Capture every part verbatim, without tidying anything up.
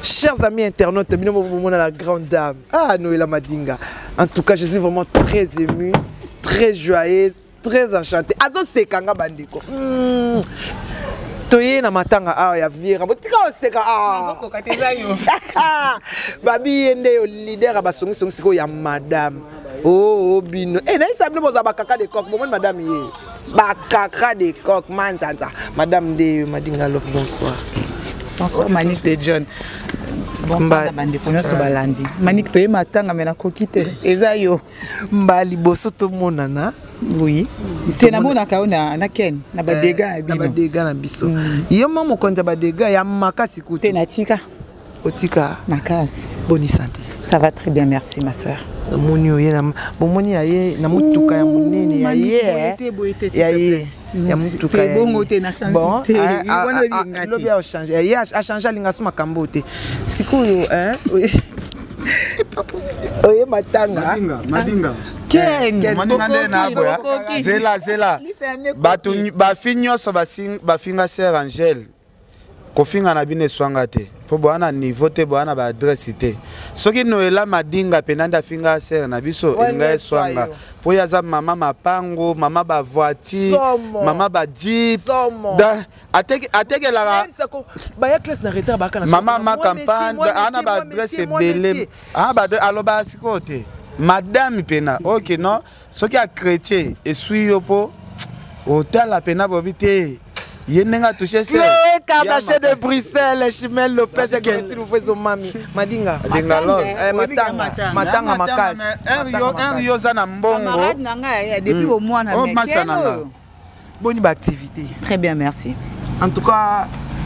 Chers amis internautes, la grande dame, ah Noëlla Madinga. En tout cas, je suis vraiment très ému, très joyeuse, très enchantée. Azo sekanga bandiko. Toye na matanga ah ya vira. Botika oseka ah. Azo kokateza yo. Babi yende yo leader abasongi songi siko ya madame. Oh, bino. Eh, na isa blemo za bakaka de coq. Bon, madame ye. Bakaka de coq, manzanza. Madame de Madinga Love, bonsoir. Bonsoir, Manik de John. Bonsoir, bande kono so balandi. Manik toye matanga mena kokite. Eza yo. Mbali boso to monana. Oui. Tena mona kaona na ken na badega bino. Na badega na biso. Yo mama konza badega ya makasi kutu. Tena tika. Otika. Makasi. Bonne santé. Ça va très bien, merci ma soeur. Moni oye na bomoni aye na mutuka ya munene ya ye. Ya ye. Ya mutuka ya. Bongo te na changer. Bon, wana linga. Lobi a changer. Ya a changer linga suma kambote. Sikuyo hein. C'est pas possible. Oye matanga. Madinga, Madinga. Ken, Madinga na boya. Zela zela. Batu ba finyo so ba sing ba finga sœur Angèle. Kofinga na bine swanga te. Po bwana niveau te bwana ba adresse te. Soki Noëlla Madinga penanda finga sœur na biso inga swanga. Po yaza mama mapango, mama ba voiture, mama ba jeep. Da ateke ateke la ba ya classe na retard ba kana. Mama ma campagne ana ba adresse belé. Ah ba aloba sikote. Madame pena. OK non. Soki a chrétien et suis yo po hôtel la pena bobité. Yenenga touché ça. Le Cardaché de Bruxelles, Chimel Lopez, qui nous fait son mami. Madinga. Madinga lo. Matanga. Matanga makas. Un rio zana mbongo. Camarade nanga depuis au mois na mec. Bonne activité. Très bien, merci. En tout cas,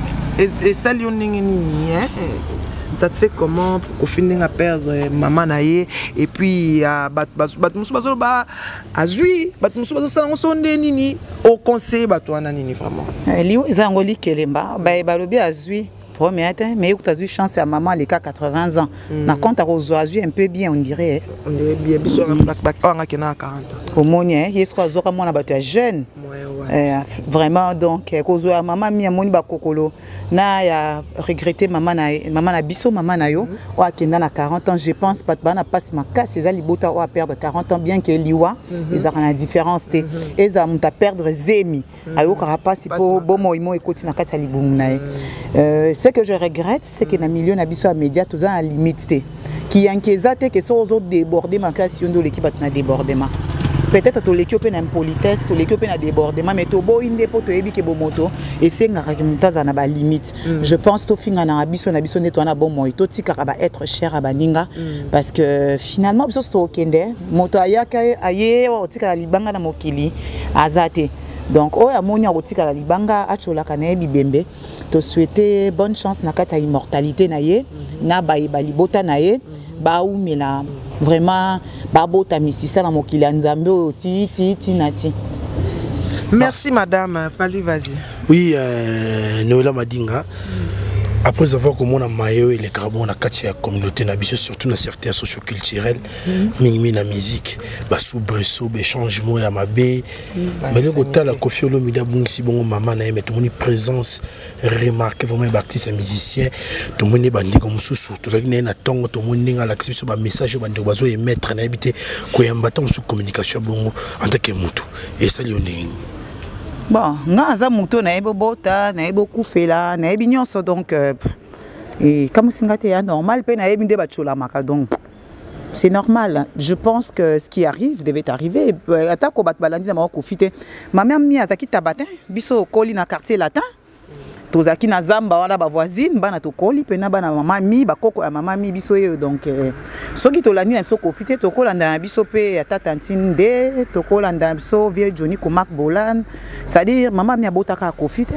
et ça lui nini hein. Ça te fait comment pour finir à perdre maman naie et puis à bat bat bat musu bazo ba azui bat musu bazo ça on sonde nini au conseil bat toi nini vraiment liwo ezangoli kelemba ba ba lobi azui premier temps mais écoute azui chance à maman les cas quatre-vingts ans na compte à azui un peu bien on dirait on dirait bien biso bac bac on a kena quarante ans au monien yesko azoka mona bato jeune Euh, vraiment donc kozo ya maman mi amoni ba kokolo na ya regretter maman na maman na biso maman na yo o akenda na quarante ans je pense pas bana passe ma casse ezali bota o a perdre quarante ans bien que liwa ils ont la différence te eza muta perdre zemi ayo ka passe po bomo imo ekoti na kati ya libumu na euh ce que je regrette c'est que na milieu na biso a média tout ça à limite te qui yankeza te que so zo déborder ma casse yondo l'équipe na débordement. Peut-être que l'équipe est une politesse, l'équipe est un débordement, mais tu as une dépôt, tu as une moto, et c'est une limite. Je pense que tu as un abisso, un abisso nettoyé, bon moi, tu as être cher à Baninga, parce que finalement, tu as un moto ayaka aye, tu as libanga na mokili, azate. Donc, oh, amoni arotika la libanga, achola kanae bibembe, te souhaiter bonne chance na kata immortalité naye, na bayi balibota naye, ba ou mela. Vraiment, babota misisa na mokili nzambe oti ti ti nati. Merci madame, fallu vas-y. Oui, euh, Noëlla Madinga. Après avoir commencé à maillot et les carabons à la communauté nabiso surtout dans certains socioculturels, mingi na musique, bah soubresaut, bah changement à ma baie, mais le côté la Koffi Olomide bon si bon maman na mais tout mon présence remarquée vraiment artiste musicien, tout mon bandi comme sous tout avec na tongo tout mon ninga l'accès sur ba message bandi bazo émettre na habité ko yambata sur communication bon en tant que mutu et ça lionné. Bon, ngaza muto na ebo bota, na ebo kufela, na ebi nyonso donc et comme singate ya normal pe na ebi nde bachola maka donc c'est normal. Je pense que ce qui arrive devait arriver. Atako bat balandi na mako fite. Ma mère mi azaki tabatin, biso koli na quartier latin. Tozaki na zamba wala ba voisine bana to koli pe na bana mama mi ba koko ya mama mi biso ye donc soki tolandi na biso kofite to kolanda biso pe ata tantine de to kolanda biso vieux Johnny ko Marc Bolan. C'est-à-dire maman mi abotaka kofite.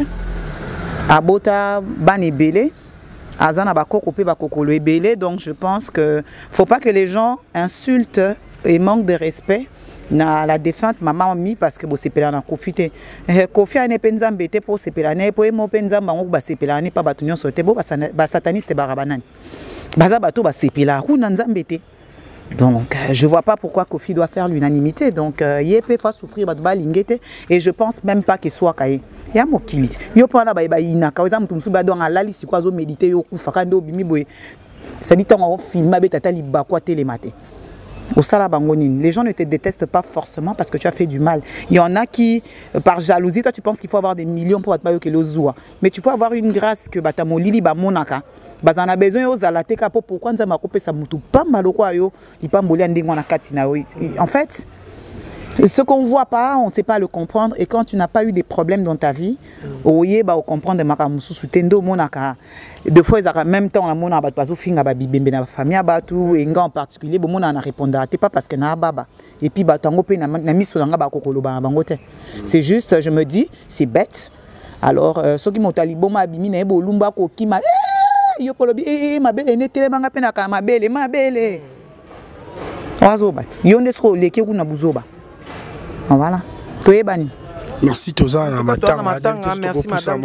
Abota bani belé. Azana ba koko pe ba kokolo ebele donc je pense que faut pas que les gens insultent et manquent de respect. Na la défunte maman mi parce que bo sepela na kofite kofi ane penza mbete po sepela ne po emo penza bango ba sepela ne pa batu nyonso te bo ba sataniste ba rabanani baza bato ba sepela ku na nzambete Donc, euh, je ne vois pas pourquoi Kofi doit faire l'unanimité. Donc, il peut faire souffrir et je ne pense même pas qu'il soit caillé. Il y a mon kilit. Il y a pas de baïna. Quand vous avez un lali, c'est quoi, méditer, au coup, fakando, bimi, ça dit qu'on filme avec ta liba, quoi, télématé. Au Salabangonine, les gens ne te détestent pas forcément parce que tu as fait du mal. Il y en a qui, par jalousie, toi tu penses qu'il faut avoir des millions pour être que le zoua. Mais tu peux avoir une grâce que batamo lili ba monaka. Bazana besoin aux alateka pour pourquoi nous avons coupé sa moutou pas maloko ayo, il pas mboli andengwa na katina. En fait, ce qu'on ne voit pas, on ne sait pas le comprendre. Et quand tu n'as pas eu des problèmes dans ta vie, oye ba comprendre makamusu sutendo monaka. Deux fois, en même temps, la mona bat pas au fin à bibembe na famille abatu et en particulier, bon mona na répondre. C'est pas parce que na baba. Et puis batango pe na na miso nga ba kokolo ba bangote. C'est juste, je me dis, c'est bête. Alors, ceux qui m'ont talibo ma bimi na ebo lumba ko kima. Eh, yo polobi eh ma belle ne tele manga pe na ka ma belle, ma belle. Oazoba. Yonde sko leki kuna buzoba. Voilà. Merci Toza na matanga. Merci madame.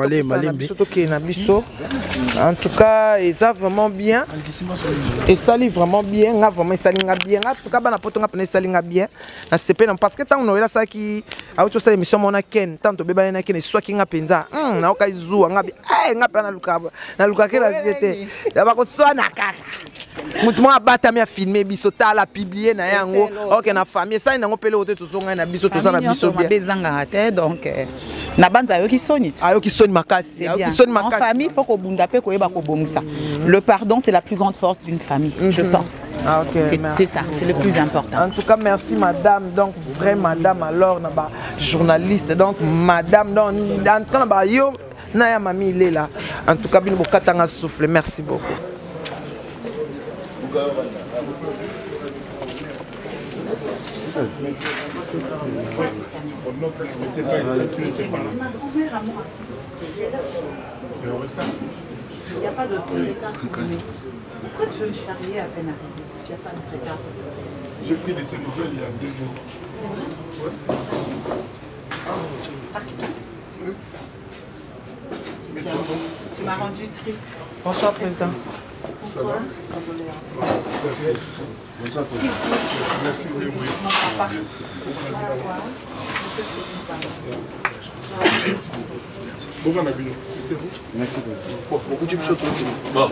En tout cas, ça vraiment bien. Et ça lit vraiment bien. On a vraiment ça lit bien. En tout cas, on a pas ton ça lit bien. C'est pas parce que tant on a ça qui a autre chose émission mon a ken tant to beba na ken soit qui nga penza. Hum na oka izu nga bi. Eh nga pa na luka na luka ke la zete. Ya ba ko soit na kaka. Mutu mo abata mi a filmer biso ta la publier na yango. OK na famille ça na ngopele ote to zonga na biso to ça na biso bien. Bezanga te donc na banza yo ki sonit. Ayo ki soni makasi. Ayo ki soni makasi. En famille, il faut qu'on bunda pe ko yeba ko bomisa. Le pardon c'est la plus grande force d'une famille, je pense. Ah OK. C'est ça, c'est le plus important. En tout cas, merci madame. Donc vraie madame alors na ba journaliste donc madame donc en tout cas na ba yo na ya mami il est là. En tout cas bin bokatanga souffle. Merci beaucoup. Il n'y a pas de télécart. Pourquoi tu veux me charrier à peine arrivé? Il n'y a pas de télécart. J'ai pris des télévisions il y a deux jours. C'est vrai? Tu m'as rendu triste. Bonsoir président. Bonsoir. Merci. Bonsoir. Merci. Oui, oui. Mon papa. Bonjour Nabino. Merci beaucoup. Beaucoup de choses. Bon.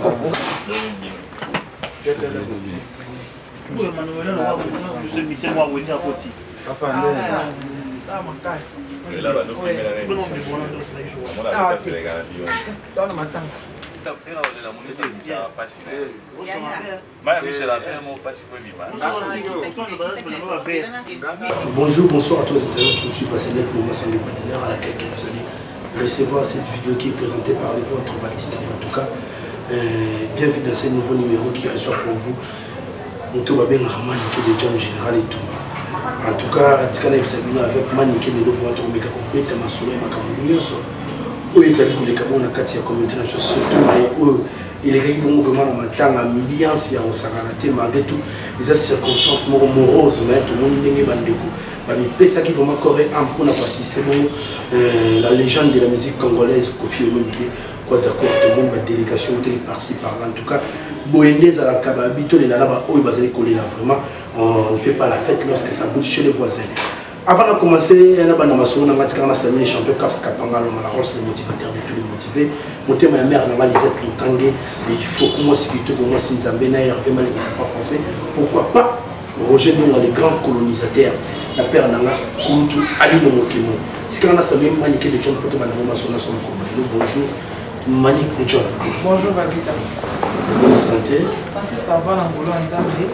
Bonjour, bonsoir à tous les internautes qui nous suivent à cette lettre pour moi, c'est le partenaire à laquelle vous allez recevoir cette vidéo qui est présentée par les votre Vatita. En tout cas, euh, bienvenue dans ce nouveau numéro qui reçoit pour vous Moto Babé Rahman qui est déjà en général et tout. En tout cas, avec Maniké, nous devons être au méga complet, ma soleil, ma caméra, où ils allaient les Cameroun à Katia communauté surtout il est vraiment dans ma temps ambiance il y a au Saganate malgré tout les circonstances moroses mais tout le monde n'est pas bandeko mais ça qui vraiment correct un peu n'a pas assisté la légende de la musique congolaise Kofi Olomide quoi d'accord tout le monde la délégation telle par-ci par-là en tout cas Boendez à la Kababito les là-bas où ils basent coller là vraiment on ne fait pas la fête lorsque ça bouge chez les voisins. Avant de commencer, il y a un champion Caps Kapanga, le motivateur de tous les motivés. Mon thème est mère Lisette Lukangé. Il faut que moi, si tu moi, si Nzambé, Hervé Malé, pas français. Pourquoi pas Roger Nonga, les grands colonisateurs, la père Nanga, Koutou, Ali Nomokemo. Si tu as samedi Maniké de John Poto, Madame Massona, son bonjour. Manik de John. Bonjour, Valita. Santé. Santé, ça va, l'Angola, Nzambé.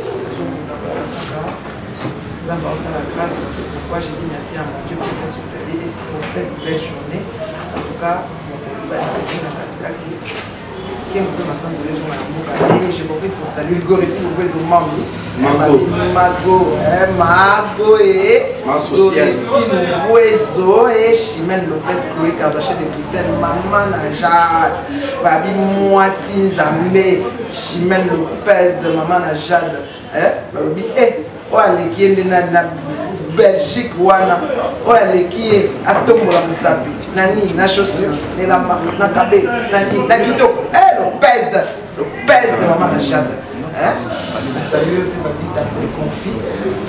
La grâce, c'est pourquoi j'ai dit merci à mon Dieu pour cette soufflée et pour cette belle journée. En tout cas, mon père a dit que je me sens désolé sur la boucle. Et je profite pour saluer Goretti, vous voyez, Mami. Mago. Mago. Mago et Goretti, vous voyez, et Chimène Lopez, Chloé Kardashian de Bruxelles, Maman Najad, Babi Moissi Zambé, Chimène Lopez, Maman Najad. Babi, eh. Ouale qui est na Belgique wana ouale qui est à Tombola Msabi nani na chaussure ne la na kabé nani na kito eh le pèse le pèse maman na jade hein salut mon fils.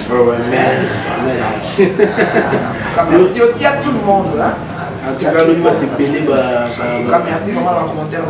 Merci aussi à tout le monde. En tout cas, le mot est belé. Merci vraiment dans le commentaire.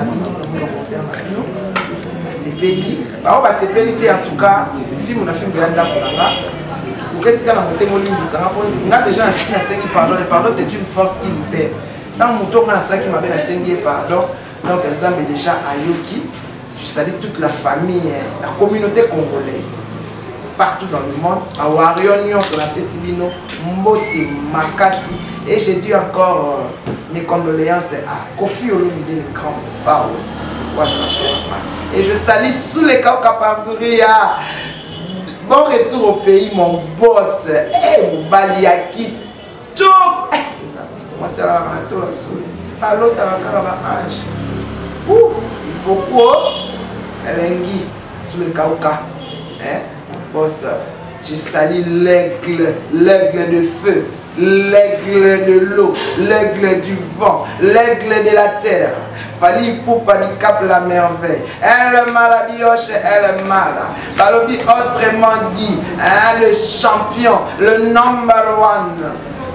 C'est belé. C'est belé en tout cas. Film on a film de la qu'est-ce qu'il y a dans mon témoin on a déjà un signe pardon. Le pardon c'est une force qui libère. Dans mon tour, on a ça qui m'appelle un signe pardon. Donc, exemple déjà à Yoki. Je salue toute la famille, la communauté congolaise, partout dans le monde. À Warion, on a fait Sibino, Mbote, Makasi. Et j'ai dit encore euh, mes condoléances à Kofi Olomide, le grand Pao. Et je salue sous les Kaukapasuria. Bon retour au pays, mon boss. Eh, mon baliaki. Tout. Moi, c'est la ranato la souris. Pas l'autre, la âge. Ouh, il faut quoi? Rengi sous le Kauka. Hein? Boss, je salue l'aigle, l'aigle de feu, l'aigle de l'eau, l'aigle du vent, l'aigle de la terre. Fali Poupa du Cap la merveille. Elle malabioche, elle mala. Balobi autrement dit, hein, le champion, le number one.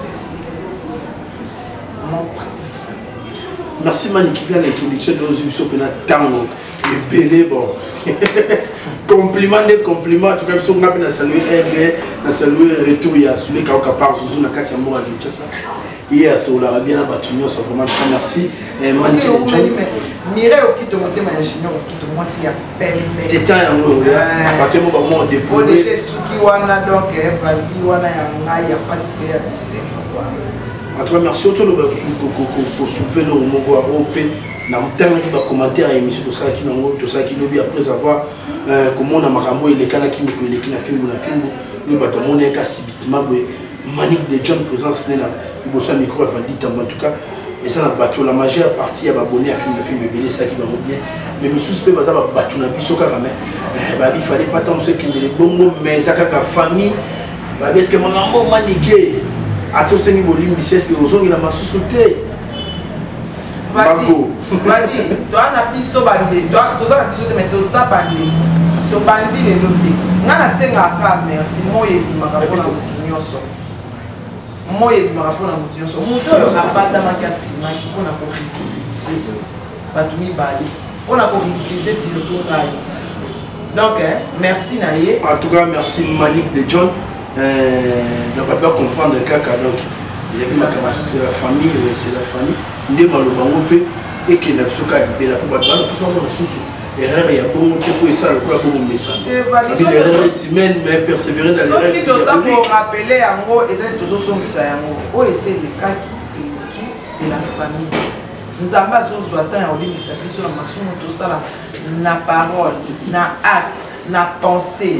Mon président. Merci Maniki à l'introduction de nos émissions pendant tango. Et belé bon. Compliment des compliments. En tout cas, si on a salué Aigle, on a salué Retour, il y a salué Kauka par Zouzou, na Katia Moura de Tchassa. Hier, sur la bien à Batunion, ça vraiment merci. Maniki, Mireille au qui te monte ma ingénieur, au qui te moi s'il y a peine. T'es un angle, à partir du moment où on dépose. Pour les Suki Wana, donc, Vali Wana, il n'y a pas si de la piscine. En tout cas, merci autour de pour soulever le moment où on peut dans le terme qui va commenter à l'émission de ça qui n'a tout ça qui nous dit après avoir comment on a maramo et les canaux qui nous les qui n'a fait mon film nous va dans mon cas subitement Manique de John présence là il bosse un micro avant dit en tout cas et ça n'a pas la majeure partie à abonné à film de film belé ça qui va bien mais mes suspects va ça battu na biso quand même bah il fallait pas tant ceux qui les bons mais ça ka famille bah est-ce que mon amour maniqué à tous ces niveaux limité est-ce que aux autres il a ma sous-sauté Bago. Badi, toi na biso bandi, toi toza na biso te mais toza bandi. So bandi le noté. Ngana senga ka merci moye bimaka pona mutu nyonso. Moye bimaka pona mutu nyonso. Mutu apata maka filma ki pona ko ridiculiser. Batu mi bali. Pona ko ridiculiser surtout ngai. Donc hein, merci naye. En tout cas, merci Malik de John. Euh, on va pas comprendre le cas donc. Il y a ma camarade, c'est la famille, c'est la famille. Ndé malobango pe et que la soka libéra pour battre pour son sous. Erreur il y a bon pour ça le quoi pour message. L'erreur est humaine mais persévérer dans l'erreur. Ce qui doit pour rappeler en gros et c'est toujours son ça en gros. Oh et c'est le cas qui c'est la famille. Nous avons besoin de temps en ligne ça sur la maçon tout ça là na parole, na acte. Na pensée.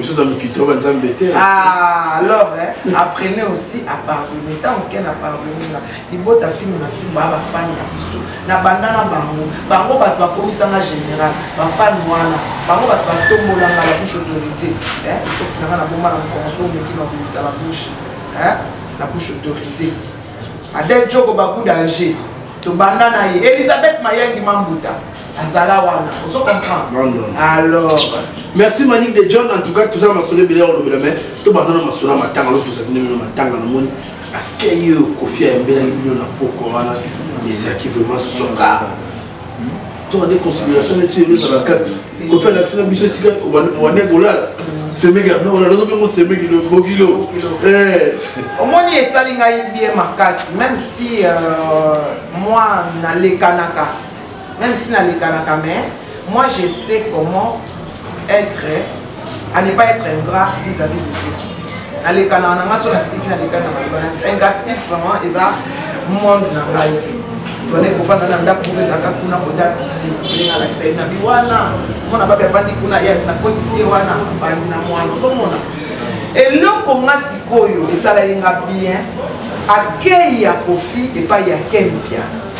Ah, alors, hein, apprenez aussi à pardonner. Tant qu'on a pardonné, il faut ta fille, ma fille, ma femme, na banana bango, bango va toi comme ça en général, ma femme voilà, bango va toi tomber dans la bouche autorisée. Hein, il faut finalement la bombe à la consomme qui va vous la bouche. Hein, la bouche autorisée. Adel Djoko Bakou d'Alger, to banana et Elisabeth Mayengi Mambuta. Azalawana, vous comprenez? Alors, merci Manique de John. En tout cas, tout ça m'a sonné bien au bout tout le monde m'a sonné ma tanga, tout ça venu ma tanga na moni. Accueille Kofi a mbela libino na poko wana les acquis vraiment soka. Tout en considération de tirer sur la carte. Kofi a accès à biso sika au wana gola. C'est méga non, on a d'autres même c'est méga le bogilo. Eh, au moins il salinga bien makasi même si moi na le kanaka. Même si dans les Kanaka, moi je sais comment être, à ne pas être ingrat vis-à-vis de Dieu. Dans les Kanaka, ingratitude vraiment, c'est un monde dans la réalité. On est pour faire un anda pour les accords qu'on a pour d'apprécier. On a l'accès à la wana, on n'a pas besoin de qu'on a la côté wana, enfin na moi, et là comme ça si koyo et ça la inga bien, accueil ya Kofi et pas ya Kempia.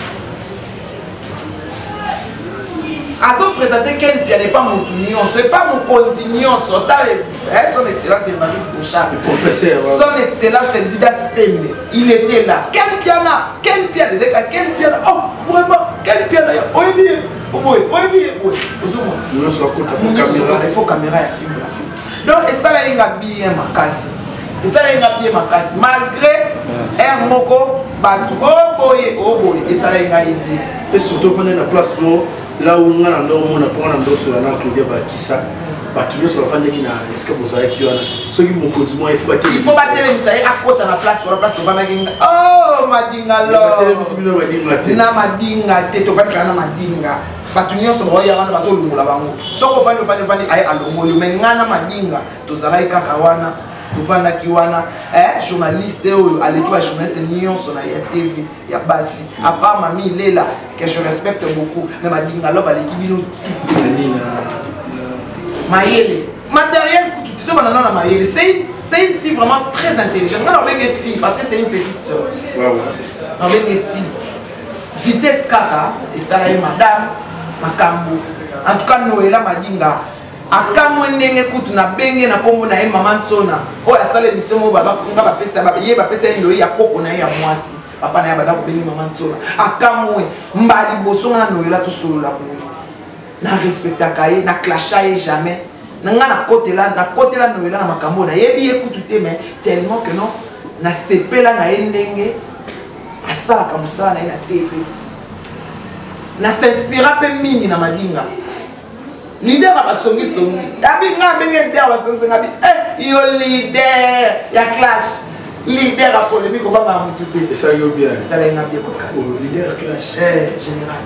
À son présenter Kempia n'est pas mon tunion, ce n'est pas mon continuation. Son excellence c'est Marie Bouchard. Le professeur. Son excellence c'est Didas Pembe. Il était là. Kempia là. Kempia, les écarts. Kempia là. Oh, vraiment. Kempia là. Oh, bien. Oh, oui. Oh, bien. Oui. Il faut caméra. Il faut caméra et film la film. donc esala inga bien makasi esala inga bien makasi malgré un moko bato oboye oboye esala inga bien et surtout fana na place mo là où on a ndomona pour na ndoso na Claudia Batissa bato nyonso bafandaki na eske bozalaki wana soki mokonzi moko il faut batelemisa ye akota na place wana place tovandaki nga oh madinga lo na madinga te tovandika na madinga bato nyonso baoya wana bazolongola bango soki ofandi ofandi ofandi aye alongoli me nga na madinga tozalaki kaka wana tovandaki wana journaliste oyo aleki bajournaliste nyonso na ya T V ya basi apart mami Lela que je respecte beaucoup mais madinga love aleki bino Mayele, matériel kutu tu banana na Mayele, c'est c'est une fille vraiment très intelligente. On a une fille parce que c'est une petite sœur. Ouais ouais. On a une fille. Vitesse kaka et ça là madame makambo. En tout cas Noëlla Madinga. Akamwe ndenge kutu na benge na kombo na ye maman Tsona. O ya sala émission mo baba nga ba pesa ba ye ba pesa ndo ya koko na ya mwasi. Papa na ya bada ko bengi maman Tsona. Akamwe mbali boso na Noëlla to solo la ko. Na respectaka ye na clasha ye jamais nanga na côté là na côté là Noëlla na makambo na yebi ekutu te mais tellement que non na sepela na endenge asala comme ça na na T V na s'inspira pe mingi na madinga leader abasongi songi abi nga benge leader abasongi ngabi eh yo leader ya clash leader a polémique obanga mutu te ça yo bien ça la ngabie ko clash oh leader clash eh général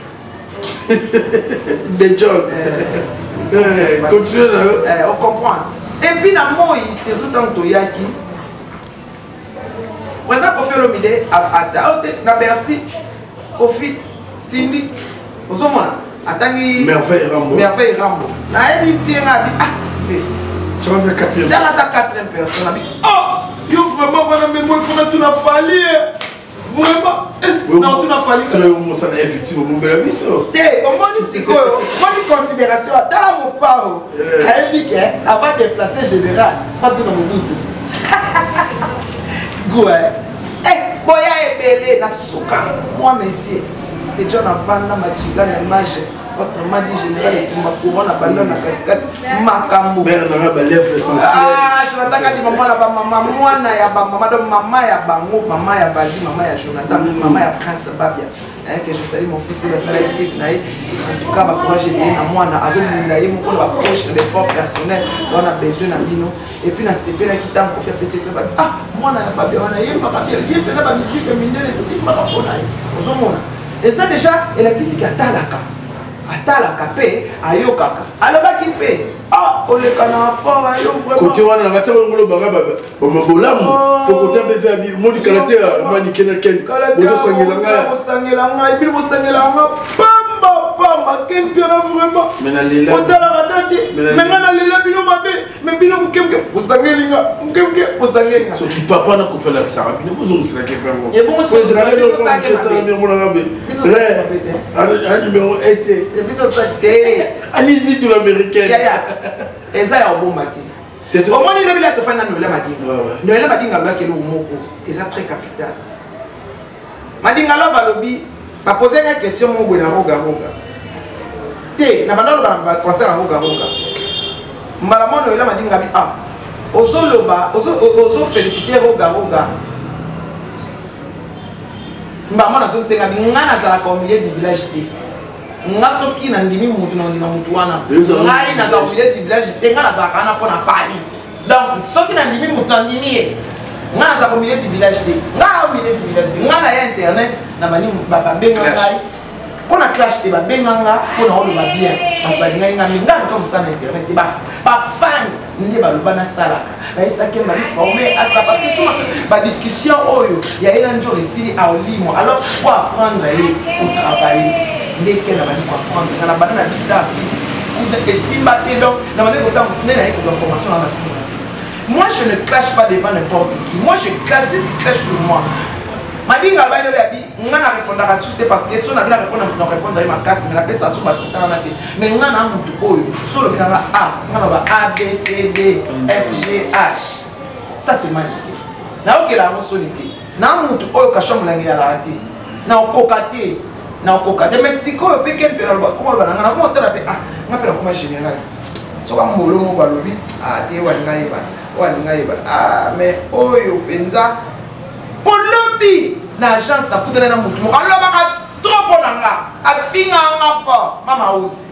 des jobs. Continue là. On comprend. Et puis, dans moi, c'est tout un toyaki. Par exemple, Kofi Olomide, à Bercy, Kofi, Cindy, vous avez vu Merveille Rambo. Merveille Rambo. Na M C R a dit, ah, fait. Tu vas la quatrième. Tu vas la quatrième personne. Oh, yo vraiment, voilà, mais moi, il faut que tu n'as fallu. Vraiment, non, tu n'as fallu que tu aies effectivement mon bel ami. Té, au moins, c'est quoi? Moi, une considération, dans mon paro, elle dit qu'elle va déplacer général, pas tout dans mon bout. Goué. Eh, boya est belé, na souka. Moi, monsieur, les gens avant, na machiga, na image. Autrement dit, général, et ma couronne, abandonne la katikati, ma kambo. Mère n'a pas lèvres sensuelles. Ah, je n'attends qu'à dire maman là, maman, moi, na ya ba maman, donc maman ya bango, maman ya Badi, maman ya Jonathan, maman ya Prince Babia. Que je salue mon fils pour la salarié. En tout cas, ma courage est bien à moi, na azo mulaye, mon ko la poche d'effort personnel, on a besoin na bino. Et puis na C P là qui t'a pour faire passer que ah, moi na pas bien, on a yé ma pas bien, yé na ba musique minene si ma pas na. Ozo mona. Et ça déjà, elle a qui qui atalaka. Atalaka pe ayokaka alobaki pe ah olekana fort ayo vraiment côté wana na tsaba ngolo baga baba bama bolamu to côté be fait abi moni kalate mani kena ken bozo sangela nga sangela nga ibili bo sangela nga pamba pamba ken piona vraiment mena lela otala ratati menga na lela bino mabe me bino mkemke bo sangelinga mkemke bo sangelinga so ki papa na ko fela ça bino bozo musika ke pango et bon so Israël ko sangela mi mona ngabe re numéro un biso sakite allez-y tout l'américain ya ya eza ya obombati omoni lobi la tofana Noëlla Madinga Noëlla Madinga lobaki lo moko eza très capital Madinga lo balobi ba poser une question mo bwana roga roga te na bandalo ba concert roga roga mbala mo Noëlla Madinga bi ah ozo loba ozo ozo féliciter roga roga mbala mo na so senga bi ngana za la milieu du village te nga soki na ndimi mutu na ndima mutu wana ngai na za milieu du village te nga na za kana pona fali donc soki na ndimi mutu na ndimi nga na za milieu du village te nga milieu du village te nga na ya internet na bani baba benga ngai pona clash te ba benga nga pona olo ba bien ba ngai nga mi nga comme ça na internet te ba ba fan nde ba lobana sala ba isake mali formé à ça parce que sur ba discussion oyo ya ina njo resili a olimo alors pour apprendre et pour travailler lesquels on va apprendre dans la banane à distance et si maté donc dans la banane avec des informations dans la film. Moi je ne clash pas devant n'importe qui, moi je clash des clash pour moi. Madinga ba ino babi ngana répondre à souci parce que si on a bien répondre on répondre à ma casse mais la pesa sur ba tout temps na té mais ngana mutu oyo solo binanga a ngana ba A B C D F G H ça c'est magnifique na ok la solité na mutu oyo ka chambre langi ya la raté na okokate na okokate mais siko pe ken pe la comment ba ngana comment tela pe ah ngapela comme généraliste soka mbolo mo balobi ah te wa ngai ba wa ngai ba ah mais oyo penza bolobi na agence na kutana na mutu mo aloba ka trop nanga afinga nga fort mama usi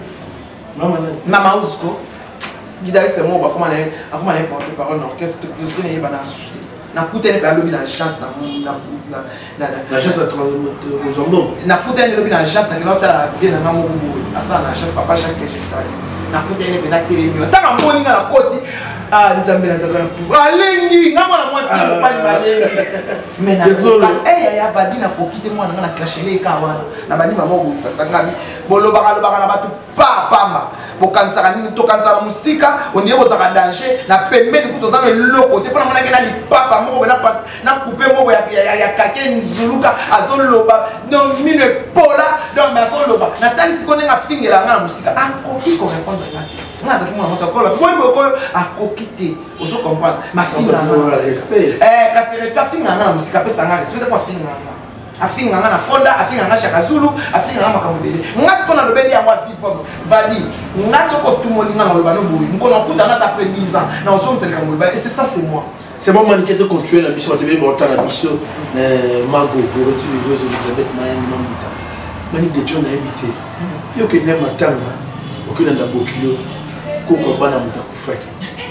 mama mama usko gida c'est moi ba comment na comment na porte parole non qu'est-ce que tu sais ba na souci na kutana ba lobi na agence na na na na agence à Mozambique na kutana lobi na agence na kilota la vie na mama mubu asa na agence papa Jacques que je sais na kutana be na télémi tanga moninga na koti ah nzambe na zaka pour alengi ngamo na mwasi ko pali balengi mais na eh ya vadi na kokite mwana na clashele ka wana na bani mama obu sasa ngabi boloba ka loba na batu pa pamba bokansaka nini tokansaka musika ondie bozaka danger na pembeni kuto zana loko te pona mwana ke na lipapa moko na na couper moko ya ya kake nzuluka azoloba non mine pola donc mais azoloba na tali sikone nga fingela nga musika akoki ko répondre na nga za kimwa mosa kola bon boko akoki te ozo comprendre ma fille na respect eh kasi respect finga na musika pesa nga respect kwa finga nga afinga nga na konda afinga nga Shaka Zulu afinga nga makambele nga sikona lobeli ya mwa vivre vali nga soko tumoli nga loba no boyi mkono kuta na après dix ans na ozo mseka moloba et c'est ça c'est moi c'est bon maniquette continuer la mission T V montant la mission euh Mago pour retirer les Elisabeth Mayen Mamuta mani de John a invité yo que ne matanga okina ndabokilo ko bana mutakufaki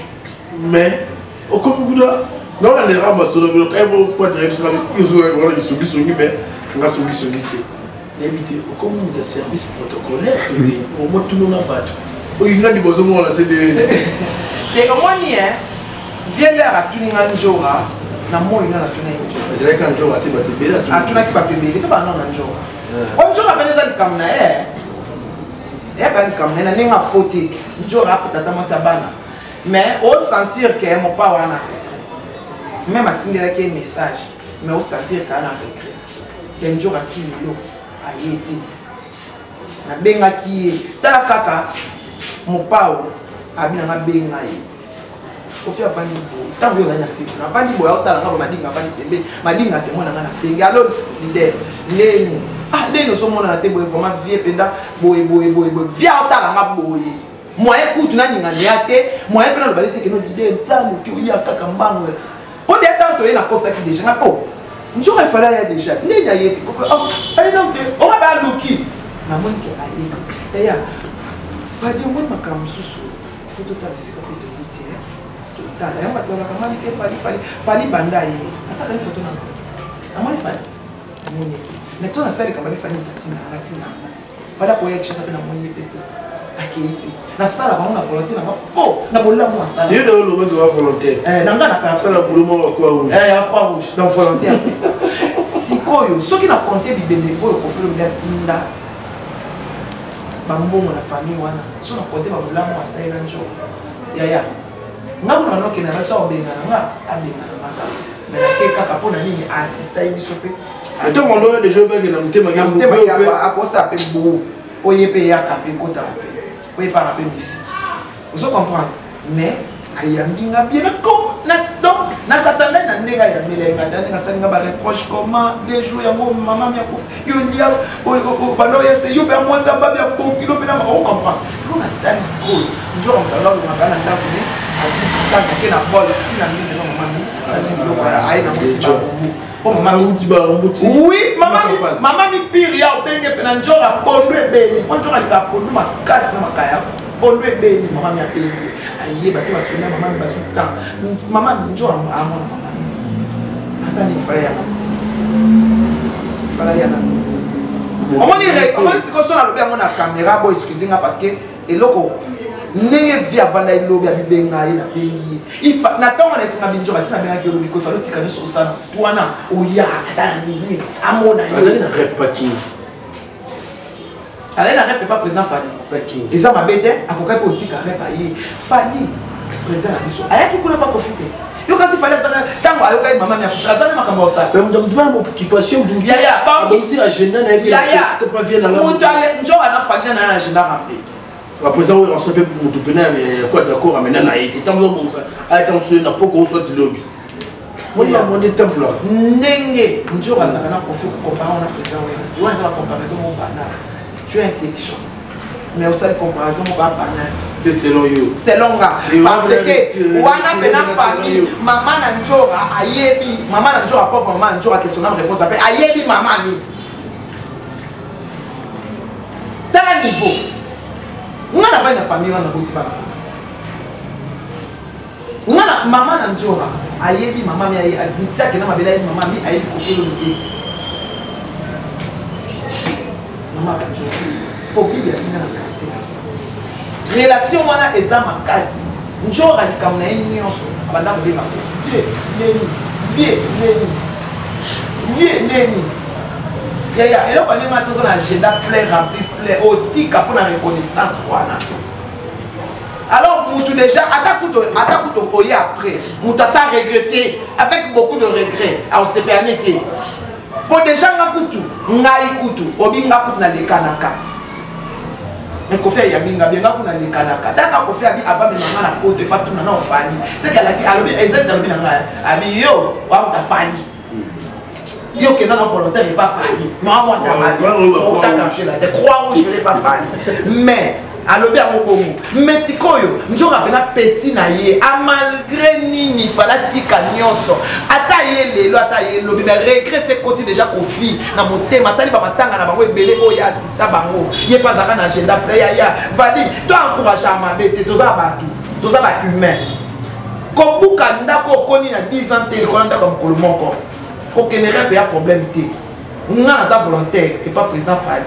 mais okomuguda non on est ramassé le quand même pour être ça ils ont voilà ils sont bisongi mais on a son bisongi éviter comme de service protocolaire au moins tout le monde a battu oh il y a des besoins on a télé et au moins hein vient l'air à tout ninga njora na mo ina na tuna njora c'est vrai quand njora te ba te bela a tuna ki ba te bela te ba non na njora on njora beneza likamna eh et ben comme na ninga faute njora peut-être mo sabana mais au sentir que mon pas wana même atindela qui message mais au sentir qu'à na regret qu'un jour a tini yo a yété na benga qui tala kaka mon pao abina na benga yi au fait avant bo tant yo na sik na vandi bo ya tala ngaba madinga vandi tembe madinga te mona na benga alors leader lenu ah lenu so mona na te bo vraiment vie penda boy boy boy boy via tala ngaba boy moi écoute na ninga niate moi pena lo balete que no leader nzamu ki uya kaka mbango pour des temps tu es na cosa qui déjà oh njoo il fallait ya déjà ni na yeti ko oh ai non te on va ba luki maman qui a yeti ya pas dire moi makam susu photo ta sika pe de luti eh total ya ma tola kama ni ke fali fali fali banda yi asa ka photo na amani fali moni mais tu na sali kama fali tatina tatina fala ko ya kisha na moni pe akei na sala ba na volonté na oh na bolla mo sala tu es le mec de volonté eh na ngana pa sala pour le moment quoi rouge eh ya quoi rouge donc volonté sikoyo soki na compter bibende ko ko felo ya tinda bambongo na famille wana so na compter ba bolla mo sala njo ya ya ngabu na noki na so benga na abenga na maka mais na ke kaka pona nini assista biso pe to mondo déjà benga na mutema ngambo pe akosa pe bo oyepe ya kape kota oui par rapport ici vous comprenez mais ayandinga bien comme na donc na satana na ndenga ya milenga tani ngasalinga ba reproche comment des jours ya maman mia ko yo ndia o balo yese yo ba mwanza ba ya bokilo pena ma on comprend on a tani school njo on tala lo ngana nda ko ni azu sanga ke na ball si na ngi na maman azu yo ai na mutiba oh maman mutiba mbuti oui maman maman mi pire ya obenge pena njo la pondo ebeni njo la pondo makasi na makaya pondo ebeni maman mi apeli aye ba te basona maman ba suta maman njo amona maman hata ni frère ya frère ya na omoni re omoni sikoso na lobe amona caméra boy excusez-moi parce que eloko ndenge via vanda ilobi ya bibenga ye na bengi ifa na tonga na singa binjo batina benga ke lobi ko fa lotika ni so sana tuana oya atani ni amona yo azali na rep paki ale na rep pas président Fali paki eza mabete akoka ko tika rep ayi Fali président na biso ayaki kuna pas profiter yo kasi Fali azana tango ayoka mama mi akufa azana makambo osala mais mtu mtu occupation du ya ya ba aussi agenda na ya ya to pas bien na mtu ale njo ana Fali na agenda rappelé après ça on se fait pour tout pénal mais quoi d'accord amener na été tant bon ça a été sur na poko soit de lobby moi la monnaie temple ndenge njo azana na kofi ko comparer na président wewe tu anza la comparaison mon bana tu es intelligent mais aussi la comparaison mon bana selon you. Selon nga. Parce que wana pena famille, maman Nanjora ayebi, maman Nanjora pauvre maman Nanjora question na réponse après ayebi maman ni. Dans le niveau. On a pas une famille on a beaucoup pas. On a maman Nanjora ayebi maman mi ayebi ta que na mabela maman mi ayebi koshelo ni. Maman Nanjora. Pour qui il y a une quartier. Relation wana eza makasi njora likamna nyonso abanda ko beba vie neni vie neni vie neni ya ya eloko ni matozo na agenda plein rempli plein otika pour la reconnaissance wana alors mutu déjà atakuto atakuto oya après mutu sa regretter avec beaucoup de regrets au C P A N T pour déjà ngakutu ngai kutu obinga kutu na lekanaka mais kofi ya binga bien nga kuna likanaka taka kofi abi aba mama na kote fatu na ofani c'est qu'elle a dit alors exactement bien nga abi yo wa mtafani yo que non volontaire n'est pas fani moi moi ça m'a dit on t'a caché là de croire où je l'ai pas fani mais alors bien mon bomo mais sikoyo njora bena petit na ye a malgré nini fala tika nyonso ata ye lelo ata ye lobi mais regret c'est côté déjà kofi na motema tali ba matanga na bango ebele o ya assista bango ye pas aka na agenda play ya ya vali to encourage ma bete to za ba to za ba humain ko buka ndako koni na dix ans tel ko ndako mkolo moko ko kenera pe ya problème té nga na sa volontaire et pas président Fali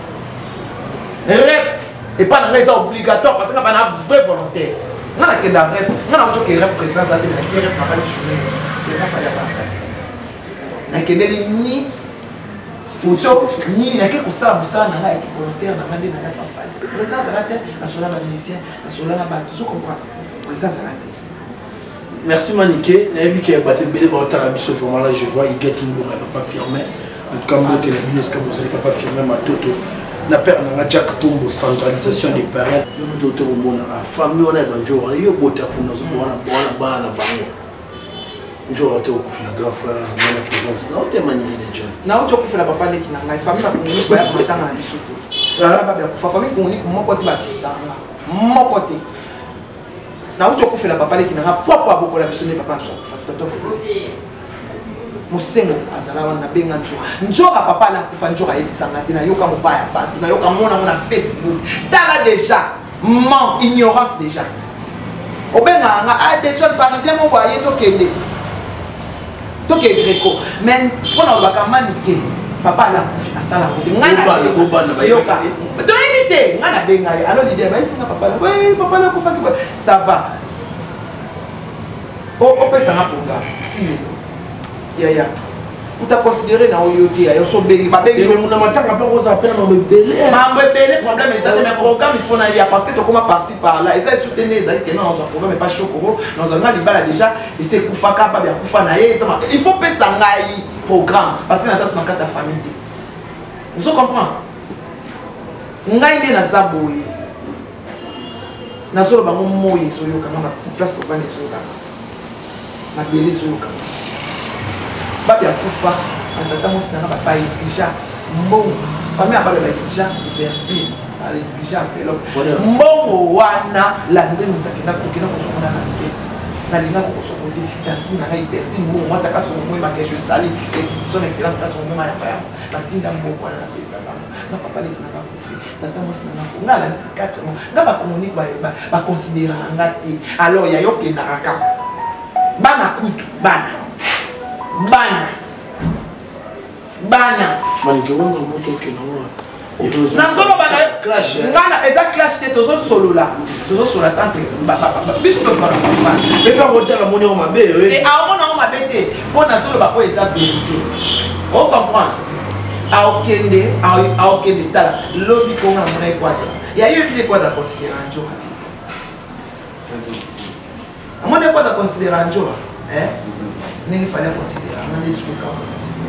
rep et pas dans les obligatoire parce que pas na vrai volontaire on a que la rep on a autre que rep président ça de la rep pas de journée président Fali à sa place na que ni photo ni na que ça ça na la volontaire na mandé na ya pas Fali président ça la tête national musicien national na ba tout comprend président ça la tête. Merci Maniké, Naïbi qui a battu le bébé dans la mission vraiment là je vois il guette tout le monde pas firmé en tout cas moi t'es la ministre comme vous allez pas firmer ma toto na père na Jack Pombo centralisation des parents le docteur mona a famille on a banjo on yo bota pour nous bona bona bana bango njo ote okufina grand frère na présence na ote manini de John na ote okufina papa leki na ngai famille ba kongoni ko ya matanga na biso te ala ba ba kufa famille kongoni ko moko te ba assistant nga moko te na ote okufina papa leki na nga papa aboko la biso ne papa so kufa toto musengo azala wana benga njora njora papa na kufa njora yebisanga te na yoka mobaya batu na yoka mona mona Facebook tala déjà man ignorance déjà obenga nga a des jeunes parisiens mo boye to kende to ke greco mais pona ba manike papa na kufa asala ko ngana bobana ba yoka to imite ngana benga alors l'idée ba isinga papa na oui papa na kufa ça va o o pesa na ponga si ya ya uta considérer na oyote ya so bengi ba bengi mais na matanga pa ko za pena no bebele ma bebele problème ça mais programme il faut na ya parce que to comment par-ci par là et ça soutenir ça que non on programme pas chaud ko dans un libala déjà et c'est kufaka ba bien kufa na ye il faut pesa ngai programme parce que na ça c'est dans ta famille vous comprenez ngai ndi na saboyi na solo bango moyi so yo kanga place ko fani so yo na beli so yo babi akufa atata mosi nanga papa exija mbongo famille abale ba exija vertile ale exija felo mbongo wana la ndenge mutakenda kokena kosokona na te na linga kosokote tantina na hypertine mbongo moi saka so moi que je sali exception excellence ka so moi ya pa na tinda mbongo wana na pesa bango na papa leki na kufi tata mosi nanga nga la quatre mois nga ba communique ba ba considérer nga te alors ya yokenda kaka bana kutu bana bana bana manike wanga moto kenawa na solo bana clash ngana eza clash te tozo solo la tozo solo tante biso to fara papa mais pas voter la monnaie au mabe et a mona o mabe te pona solo ba ko eza vérité on comprend a okende a okende tala lobby ko na mona ekwata ya yo ile kwa da considérer njoka amona kwa da considérer njoka eh il fallait considérer on est sous le camp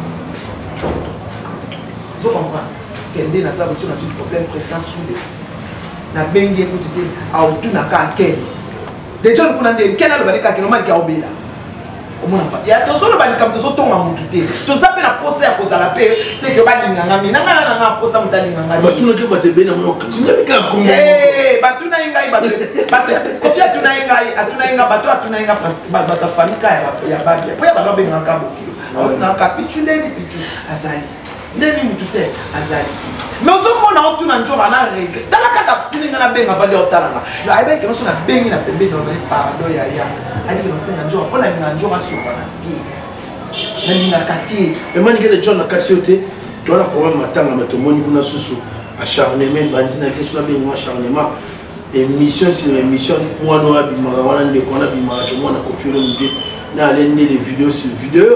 vous comprenez kende na ça aussi on a ce problème président soudé na bengi écoute a tout na ka ken déjà nous connait ken a le balika ken mal ka obela omona pa ya tosolo balikam tozotonga mutu te toza mpe na posa ya kozala mpe teke balinganga mina nga na nga posa moto alinganga batunaki batebe na moyo sinabika kongo batuna ye ngai kofi atuna ye ngai atuna ye nga bato atuna ye nga bato afamika ya babia po ya bato abengaka bokilo aotungaka pichu ndeni pichu azali ndeni mutu te azali mais ozomona otuna nzoba na regre tala kaka tininga nabenga vali otalanga ayebeke noso nabengi na pembeni nonai pardon ya ya ayebeke nosenga nzoba mpo nalinga nzoba sopa na te nalingaka te emaningele john na kati yo te towana problème matanga me tomoni kuna susu acharnement bandinaki so nabengi acharnement émission sur émission mwana oyo abimaka wana ndeko wana abimaka ke mwana kofiole mobie na ale nde les vidéos sur vidéo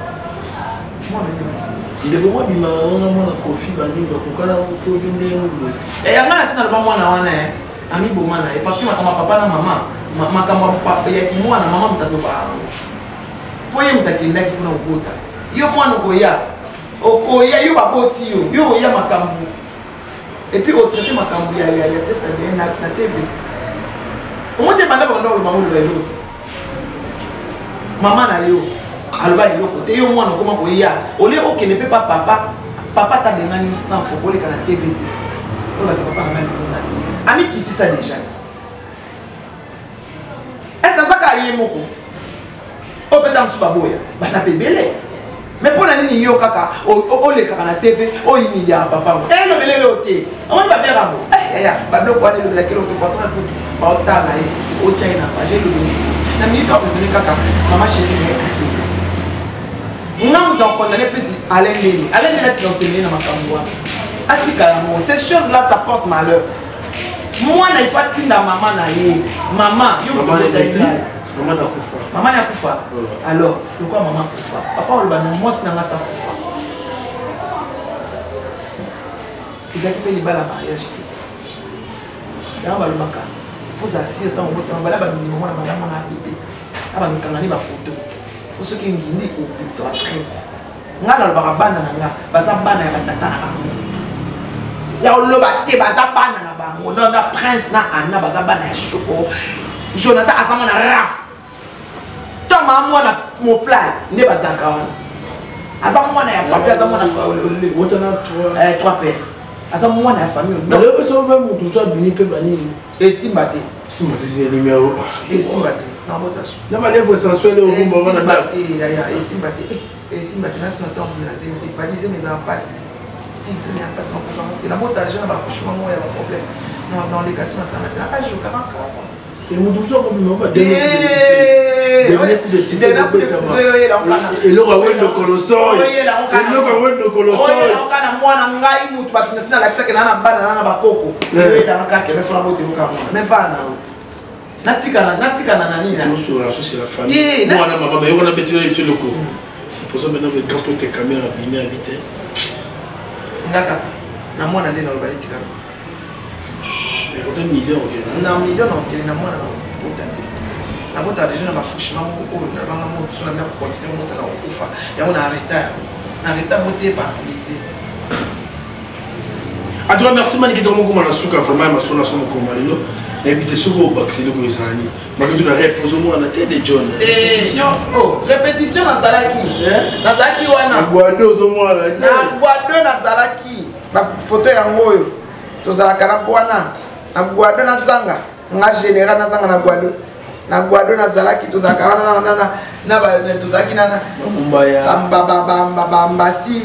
ndeko mwa bimaka wana mwana kofi bandingi bakokana foli ndenge yanga na sina loba mwana wana amiboma na ye parce que makambo papa na mama makambo yaki mwana mama mutato bango po ye mutakendaki kuna kokota yo mwana okoya okoya yo baboti yo yo oya makambo epuis otraite makambo ya test A D N na T V omote banda banda oloba moloba eloko mama na yo aloba eloko te yo mwana okoma koya ole okende mpe pa papa papa tabengani sans fo koleka na T V te olobaki papa na ngai amikitisa déjà est-ce que azaka ye moko opeta mosusu baboya baza mpe ebele mais mpo na nini yo kaka olekaka na T V oyimiliaka papa ngo elobelele o te omoni bavere yango ya babiloko wana elobelaki eloko patron kutu baotala ye otya ye na page elobele na minute apresone kaka mama chéri nga moto akondane mpesi alendeni alendeni atika osemeli na makambo wana atika yango ces choses là ça porte malheur mwana ifa tinda mama na ye mama yo Maman a kufa. Maman a kufa. Alors, pourquoi maman kufa? Papa on va nous moi c'est dans sa kufa. Ils ont fait la mariage. Là on va le maka. Il faut s'assurer tant on va là ba nous mona madame na bébé. Aba nous kangani ba photo. Pour ceux qui ngini au ça va très. Ngala ba bana na nga, baza bana ya tata na bango. Ya oloba te baza bana na bango. Non na prince na Anna baza bana ya Shoko. Jonathan azama na raf. Toma mwana mo plan nde bazaka wana. Azama mwana ya papa azama mwana famille. Wotana trois eh trois pères. Azama mwana ya famille. Mais le so ba mutu so bini pe bani. Et Simbate. Simbate le numéro. Et Simbate. Na botasu. Na ba lèvre sensuelle au bomba wana na. Ya ya et Simbate. Et Simbate na sona temps na zé te faliser mes impasses. Et mes impasses ma pour monter. Na botage na ba couchement moi ya ba problème. Non dans les questions internet. Ah je quarante-quatre ans. Et mon douce comme non pas des et le rawen de colossal et le rawen de colossal on kana mwana ngai mutu bakinasina lakisa ke na bana na bakoko et dans ka ke mefa moto muka me va na natika na natika na nani na sur la c'est la famille moi na maman mais on a bêté sur le coup c'est pour ça maintenant que quand tes caméras bien habité ngaka na mwana ndena lobayitika mais quand un million na million na kile na mwana na botate na bota déjà na bafouchement moko na banga moko so na bien continuer mota na kufa ya on arrêta na arrêta moté par lisé a toi merci mani ki domo ko na suka vraiment ma sona somo ko malino na bité soko baxile ko izani makitu na repose mo na tête de John répétition oh répétition na salaki na salaki wana guado zo mo na na guado na salaki ba photo ya ngoyo to salaka na bwana na guado na zanga nga général na zanga na guado na guado na zalaki to zaka na na na na ba to zaki na na mbaya bamba bamba bamba si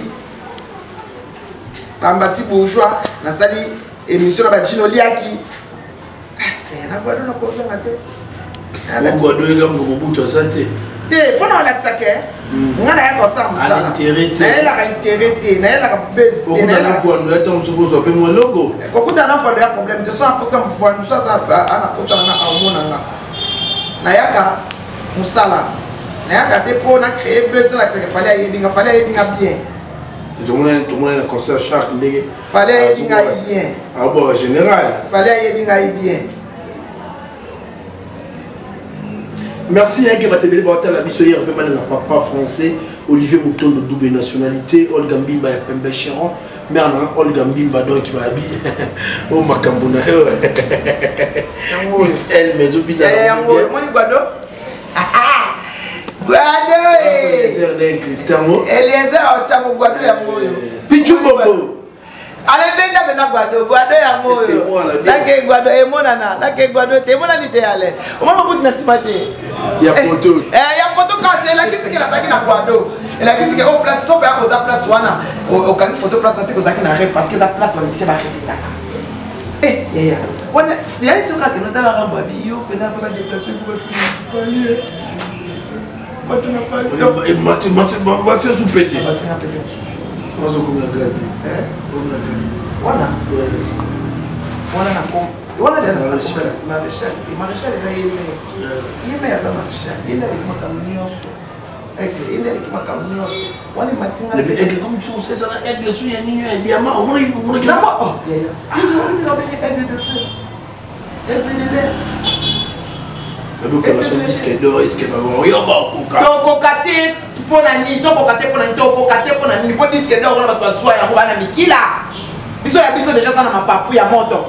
bamba si bourgeois na sali émission na ba chino liaki eh na guado na ko zanga te na guado ega mbubutu asante te pona la tsake ngana ya ko sa musala na ela ka intérêt na ela ka base te na na fo ndo eto msuko so pe mo logo ko kuta na fo ya problème te so na posa mfo ndo so za ana posa na amona nga na yaka musala na yaka te po na créer base na tsake fallait ayebi nga fallait ayebi nga bien tout le monde tout le monde na concert chaque ndege fallait ayebi nga bien ah bon général fallait ayebi nga bien. Merci à qui va te donner la biso hier vraiment na papa français Olivier Bouton de double nationalité Olga Mbimba ya Pembe Chiron mère na Olga Mbimba donc qui va habiller oh makambuna elle mais du bida eh yango moni guado Guado Eliezer Cristiano. Eliezer Ochamo Guado ya moyo. Pichu Bombo. Ale benda benda Guado, Guado ya moyo. Lake Guado emona na, lake Guado te emona lite ale. Omama buti na simate. Ya photo. Eh ya photo quand c'est la kisi kila saki na Guado. Elle a dit que au place so ba oza place wana. Au kan photo place parce que saki na rep parce que za place on ici ba répéta. Eh ya ya. Wana ya iso ka que notala ramba biyo pena pas déplacer pour tout aller. Pas tout na fa. Et Mathieu Mathieu Mathieu sous pété. Mathieu na pété. Moi je comme la grande. Hein? Comme la grande. Wana. Wana na ko. Wana de na sa maréchal. Maréchal eza yeme. Yeme ya sa maréchal. Ina ni makamnyo. Il est qui m'a camion. On est matin. Le aigle comme tu sais ça aigle sous un niño un diamant. On va y on va y. Là oh. Yeah yeah. Ils ont dit on va aigle de feu. Aigle de l'air. Mais donc on a son disque d'or, est-ce que va voir yo ba koka. Donc kokate pour na ni, to kokate pour na ni, to kokate pour na ni. Pour disque d'or on va pas soya on va na mikila. Biso ya biso déjà ça na mapapu ya moto.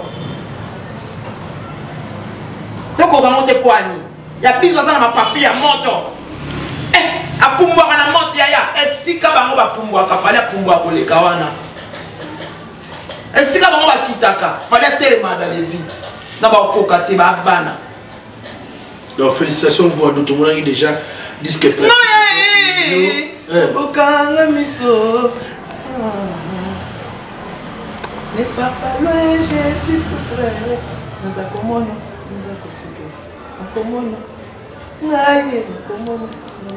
To kokamote pour ani. Ya biso ça na mapapu ya moto. Apumbwa na moto yaya esika bango bapumbwa ka fallait apumbwa koleka wana esika bango bakitaka fallait telema dans les vides na ba koka te ba bana. Donc félicitations vous d'autres monde qui déjà disque plat. Non bokanga miso ne pas loin je suis tout près nous akomono nous akosike akomono ngaye akomono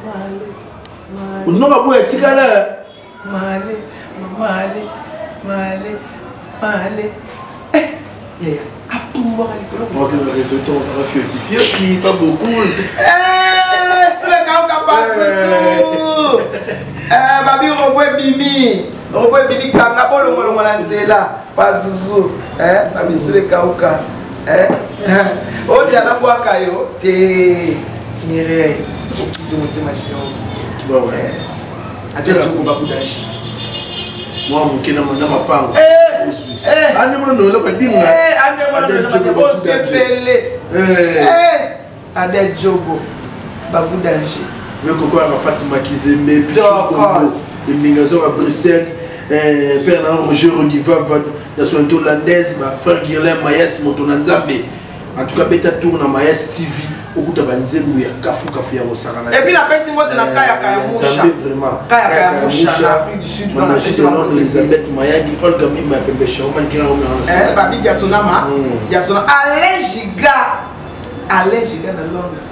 non va boire tigala malé malé malé malé eh yeah apumba likolo moi c'est le résultat on a fait qui qui pas beaucoup eh c'est le cas au passe eh babi robwe bimi robwe bimi kanga bolo ngolo ngala nzela pazuzu eh babi sule kauka eh odi anabwaka yo te nire tu machine bon ouais atela ko babudashi moi mon kina manda mapango eh eh ande mo no lo ka dinga eh ande mo no lo ka pele eh eh ade jogo babudashi we ko ko Fatima Kizembe puis le mingazo à Bruxelles eh père na Roger Oliva nationalité hollandaise ma frère Guilherme Mayes Motonanzambe en tout cas beta tourne na Mayes T V okuta banzembu ya kafu kafu ya Mosakana. Et puis la peste mote na kaya kaya musha. Vraiment. Kaya kaya musha en Afrique du Sud dans la gestion de Elisabeth Mayagi Olga Mima Pembe Shaman qui a remis en Eh babi Diasonama, Diasona Alain Giga. Alain Giga na Londres.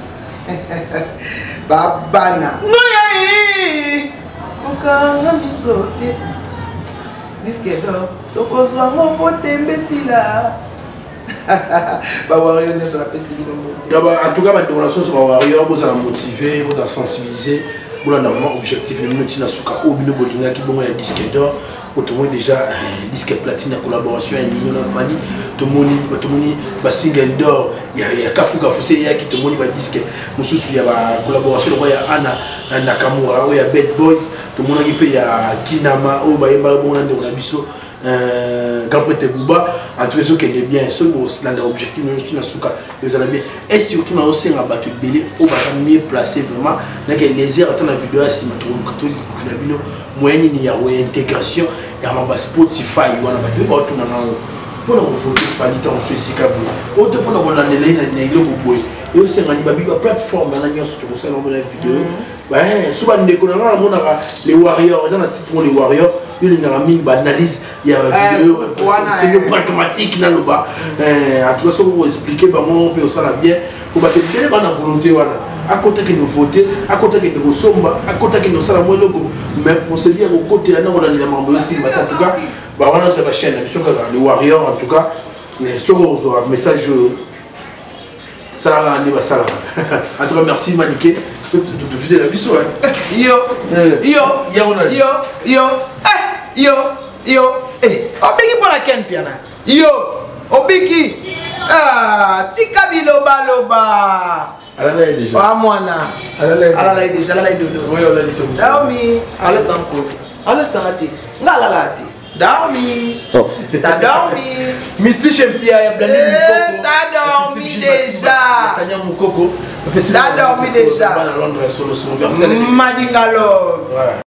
Babana. No yai. Okanga misote. Disque d'or. Tokozwa ngo tembesila. Bah warrior ne sera pas si bien. En tout cas, ma donation sur warrior, vous allez motiver, vous allez sensibiliser, vous allez vraiment objectif. Le petit nasuka au bino bolinga qui bon un disque d'or, pour tout le monde déjà disque platine en collaboration avec Nino Nafani, tout le monde, tout le monde, bah single d'or, il y a il y a Kafu Kafu c'est il y a qui tout le monde va disque, monsieur il y a la collaboration il y a Anna Nakamura, il y a Bad Boys, tout le monde qui paye il y a Kinama, oh bah il y a bon on a biso. Gampete Bouba, en tout cas, ce qui est bien, ce qui est l'objectif, vous allez bien. Et surtout, nous aussi, on a battu le belé, on va mieux placer vraiment. Les airs, la vidéo, si vous avez une moyenne, il y a une intégration, il y a un Spotify, il y a un battu, il y a pour nous voter, il y a un souci câble. Autre pour nous l'année, il y a un et aussi, il y a une plateforme, il y a une vidéo. Souvent, les warriors, dans le site les warriors, il y a une analyse, il y a une vidéo, c'est le pragmatique dans le bas. En tout cas, si vous expliquez, on peut aussi bien, pour battre bien la volonté. À côté que nous votons, à côté que nous sommes, à côté que nous sommes, mais pour se dire au côté, on a des membres aussi. En tout cas, on a sur la chaîne, les warriors, en tout cas, les sourds, un message. Salam alaikum, salam. En tout cas, merci Maniké. Tu te fais de la biseau, hein? Yo, yo, yo, yo, yo, eh, yo, yo, eh, Obiki pour la ken pianat. Yo, Obiki, ah, tika biloba loba. Elle a déjà. Pas moi na. Elle a déjà, elle a déjà. Oui, on a dit ça. Dormi, elle s'en côté. Elle s'en a dit. Nga la la dit. Dormi. T'as dormi. Misty Chempia, il y a plein de T'as dormi déjà. Tania Moukoko, J'ai dormi déjà. Madingalo.